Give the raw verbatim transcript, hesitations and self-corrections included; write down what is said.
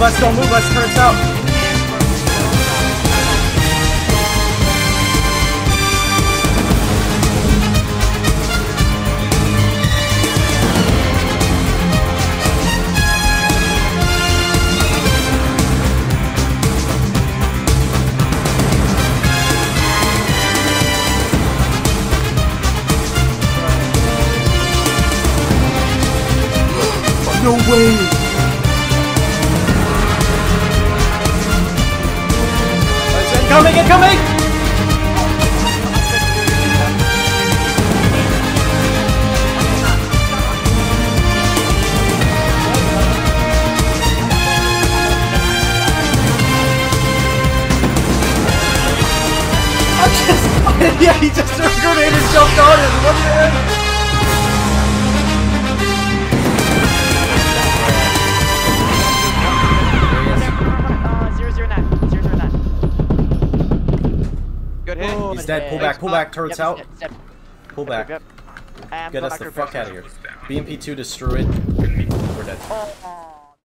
us, don't move us, turns out. No way! It's incoming, incoming! I just... yeah, he just threw a grenade and jumped on it! Look at him! He's dead. Pull back. Pull back. Turrets out. Pull back. Get us the fuck out of here. B M P two destroyed. We're dead.